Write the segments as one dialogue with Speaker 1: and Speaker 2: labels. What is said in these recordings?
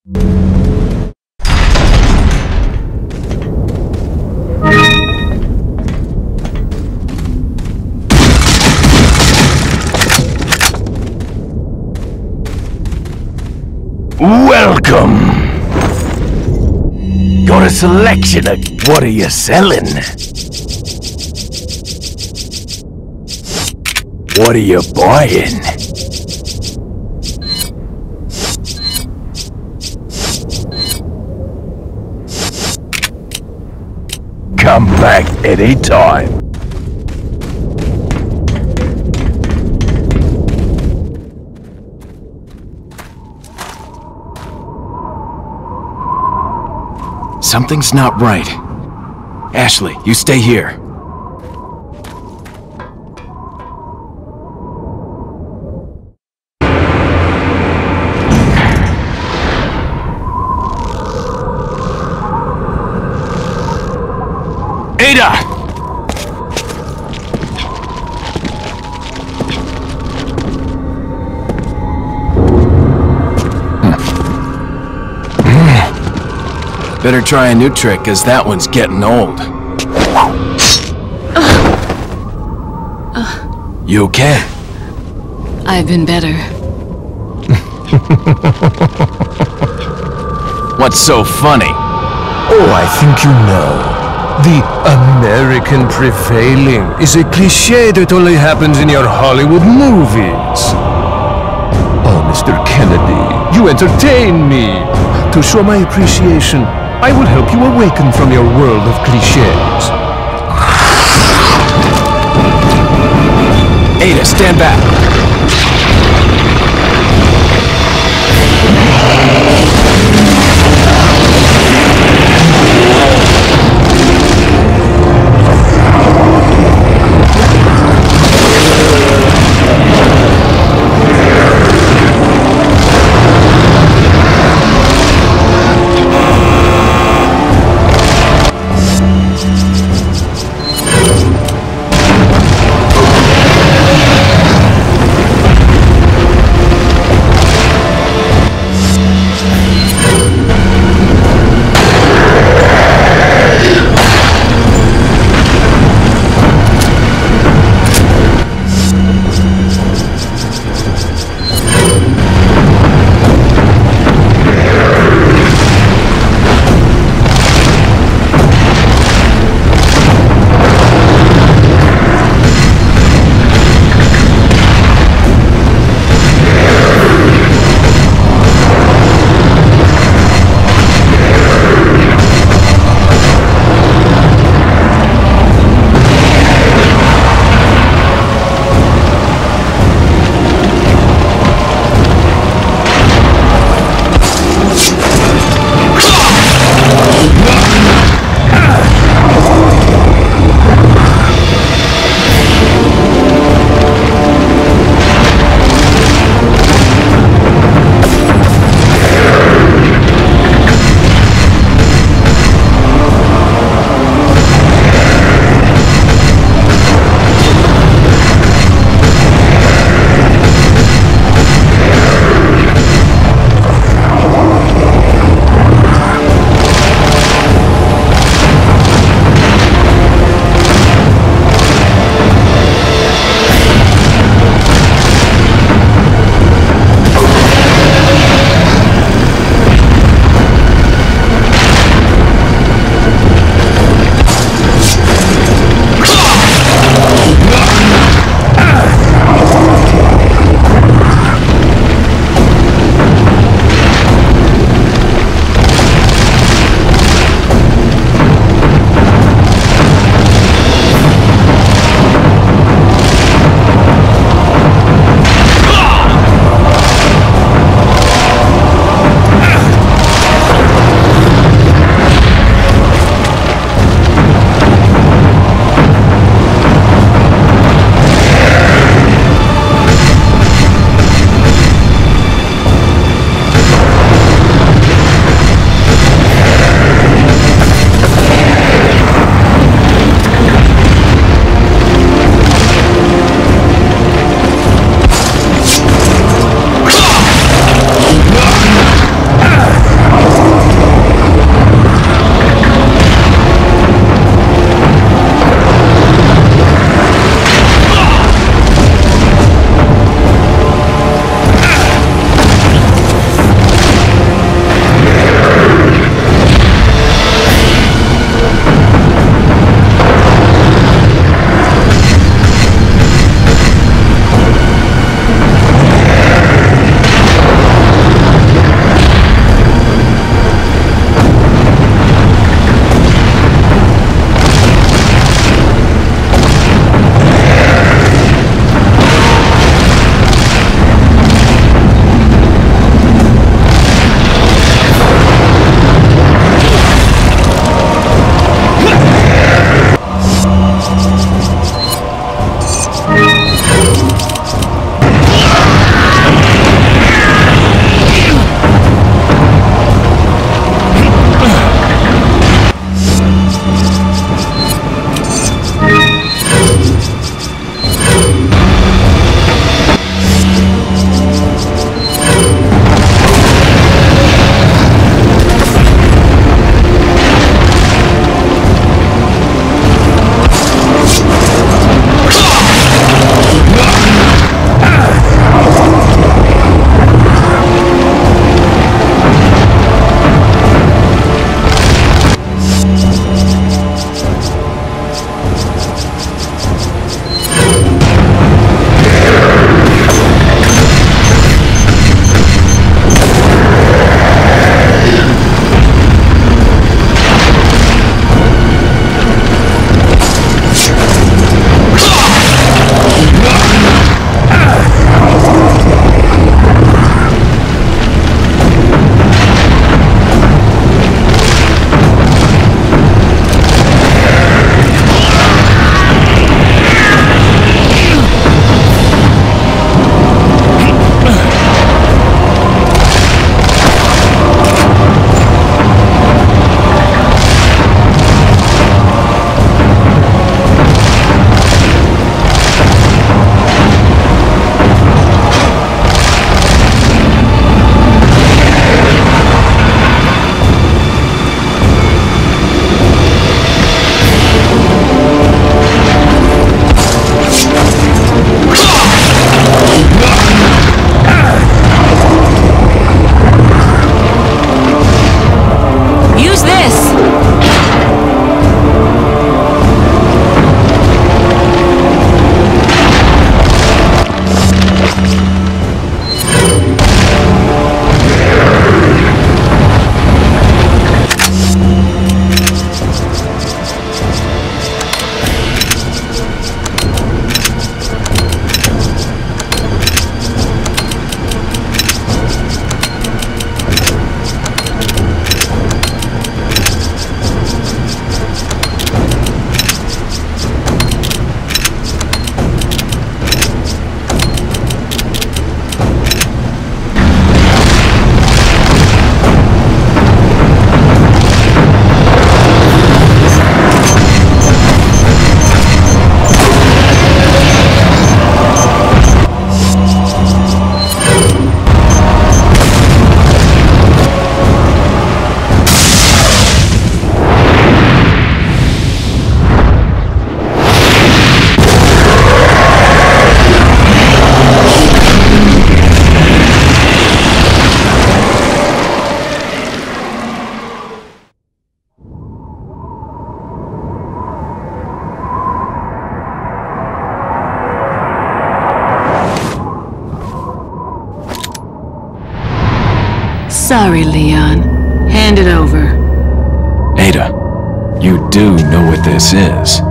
Speaker 1: Welcome! Got a selection of... What are you selling? What are you buying? Come back anytime.
Speaker 2: Something's not right. Ashley, you stay here. Ada! Better try a new trick, cause that one's getting old. You okay?
Speaker 3: I've been better.
Speaker 2: What's so funny?
Speaker 4: Oh, I think you know. The American prevailing is a cliché that only happens in your Hollywood movies. Oh, Mr. Kennedy, you entertain me. To show my appreciation, I will help you awaken from your world of clichés.
Speaker 2: Ada, stand back!
Speaker 3: Sorry, Leon. Hand it over.
Speaker 2: Ada, you do know what this is.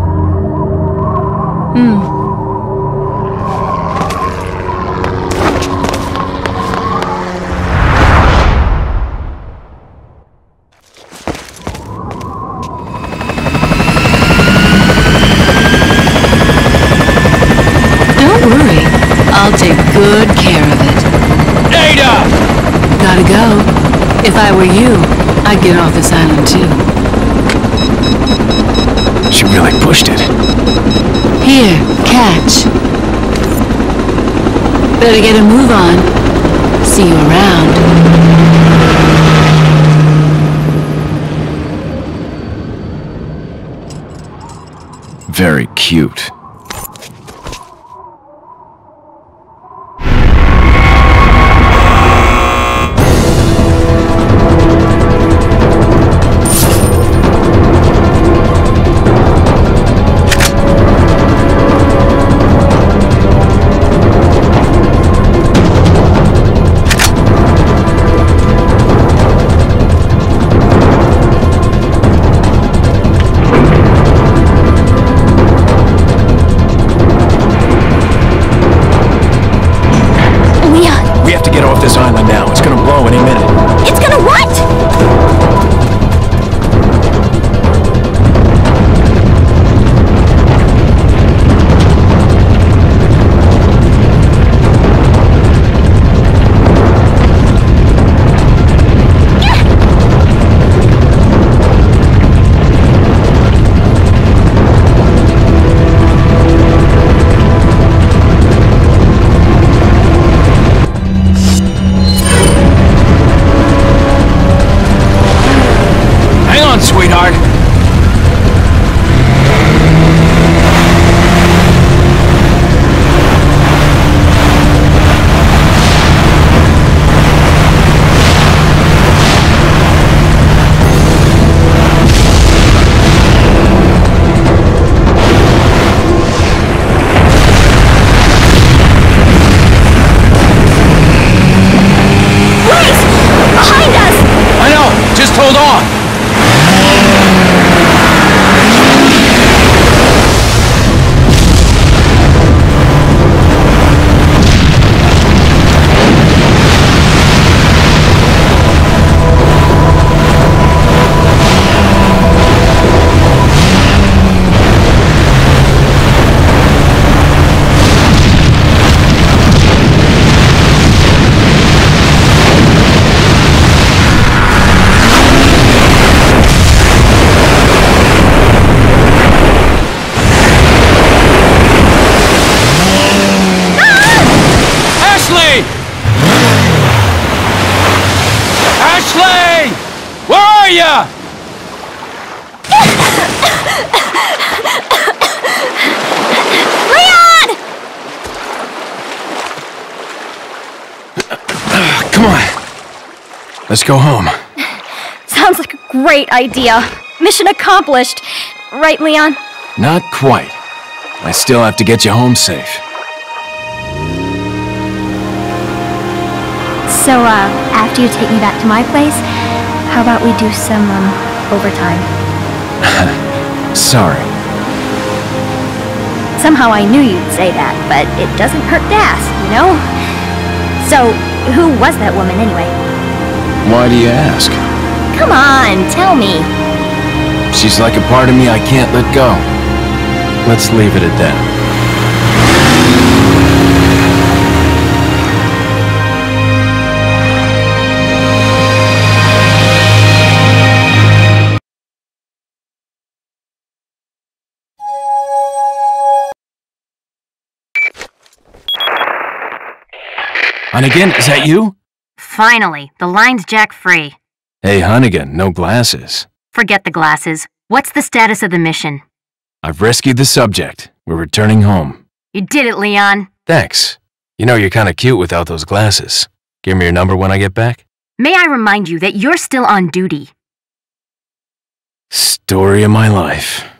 Speaker 3: Don't worry. I'll take good care of it.
Speaker 2: Ada!
Speaker 3: Gotta go. If I were you, I'd get off this island too.
Speaker 2: She really pushed it.
Speaker 3: Here, catch. Better get a move on. See you around.
Speaker 2: Very cute. This island now. It's gonna blow any minute.
Speaker 5: It's gonna what?
Speaker 2: Sweetheart.
Speaker 5: Behind us!
Speaker 2: I know. Just hold on. Ashley! Where are ya?
Speaker 5: Leon!
Speaker 2: Come on. Let's go home.
Speaker 5: Sounds like a great idea. Mission accomplished. Right, Leon?
Speaker 2: Not quite. I still have to get you home safe.
Speaker 5: So, after you take me back to my place, how about we do some, overtime?
Speaker 2: Sorry.
Speaker 5: Somehow I knew you'd say that, but it doesn't hurt to ask, you know? So, who was that woman anyway?
Speaker 2: Why do you ask?
Speaker 5: Come on, tell me.
Speaker 2: She's like a part of me I can't let go. Let's leave it at that. Hunnigan, is that you?
Speaker 6: Finally, the line's jack-free.
Speaker 2: Hey, Hunnigan, no glasses.
Speaker 6: Forget the glasses. What's the status of the mission?
Speaker 2: I've rescued the subject. We're returning home.
Speaker 6: You did it, Leon.
Speaker 2: Thanks. You know, you're kinda cute without those glasses. Give me your number when I get back.
Speaker 6: May I remind you that you're still on duty?
Speaker 2: Story of my life.